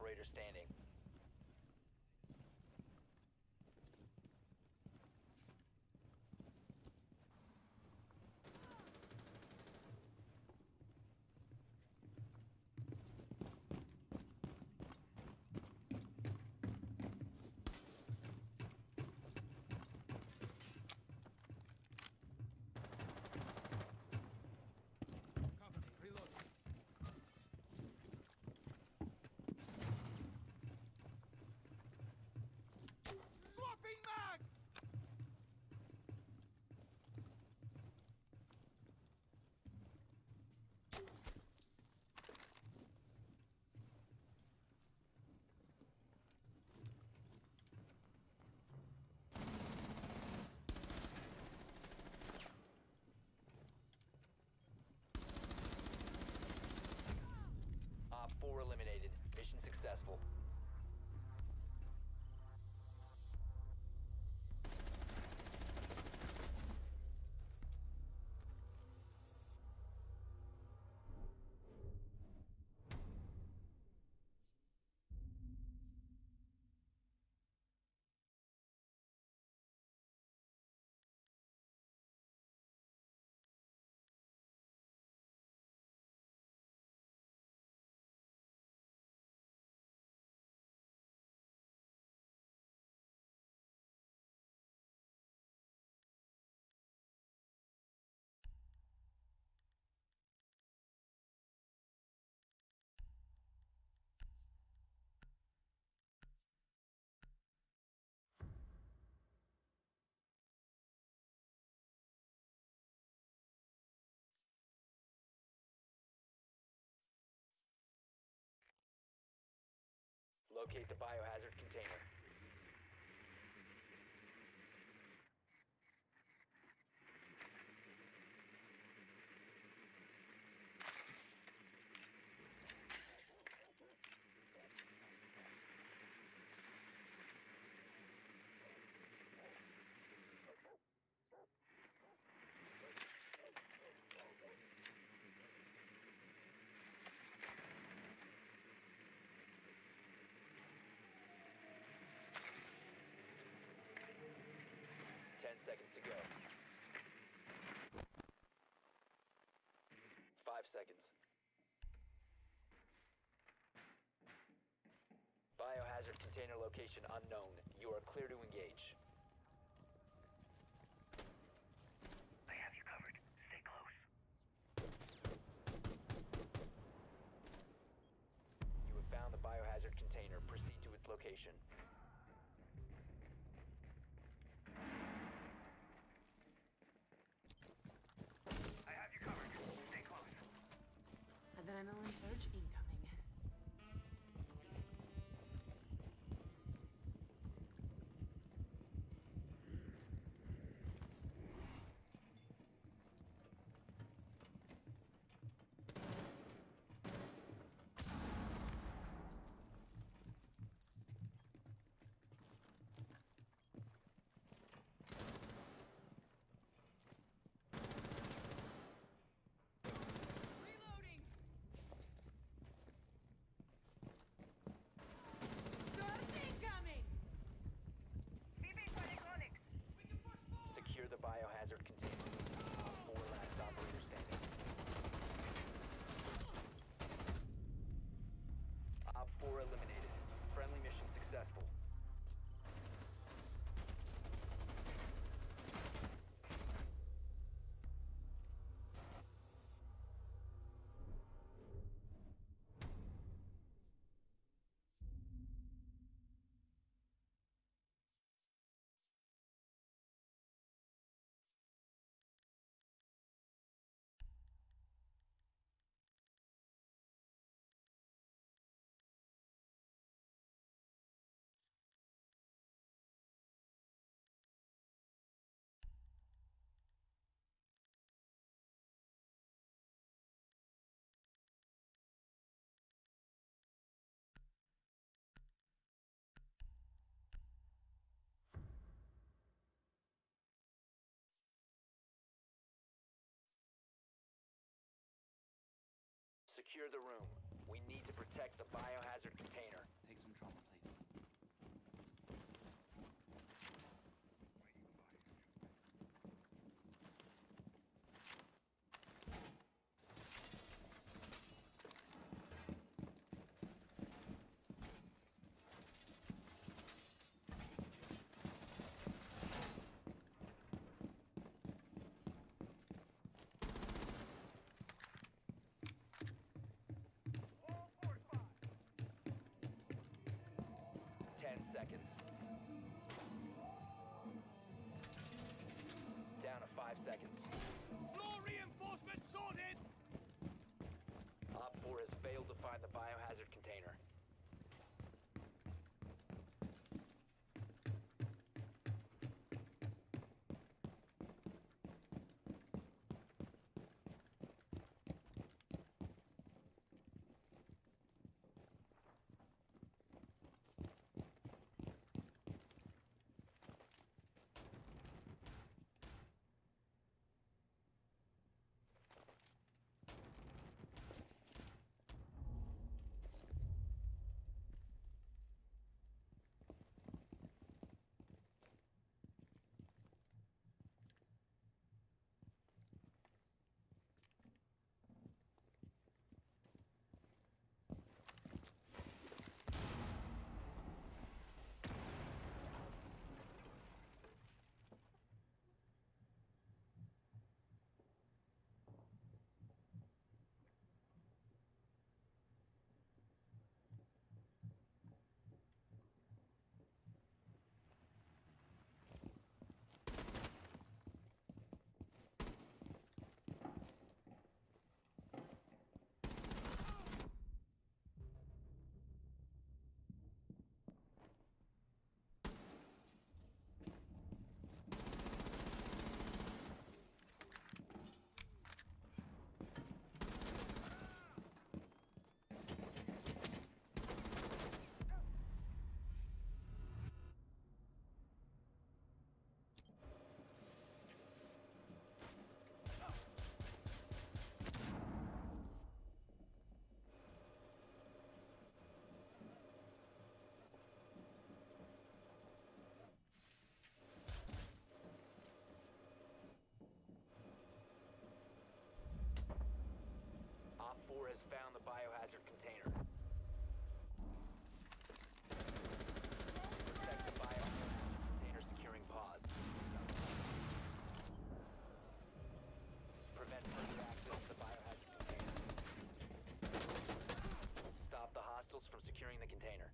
operator standing. Op 4 eliminated. Mission successful. Locate the biohazard container. Seconds to go. 5 seconds. Biohazard container location unknown. You are clear to engage. I have you covered. Stay close. You have found the biohazard container. Proceed to its location. I have you covered. Stay close. Adrenaline surge incoming. Secure the biohazard container. 4 last operators standing. Op 4 eliminated. Friendly mission successful. Secure the room. We need to protect the biohazard container. Take some trauma plates. 10 seconds. Down to 5 seconds. Floor reinforcement sorted! Op 4 has failed to find the biohazard container. Op 4 has found the biohazard container. Protect the biohazard container, securing pods. Prevent further access to the biohazard container. Stop the hostiles from securing the container.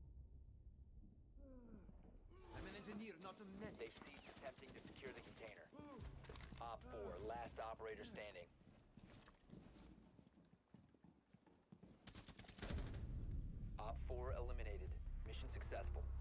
I'm an engineer, not a medic. They've ceased attempting to secure the container. Op 4, last operator standing. Op 4 eliminated. Mission successful.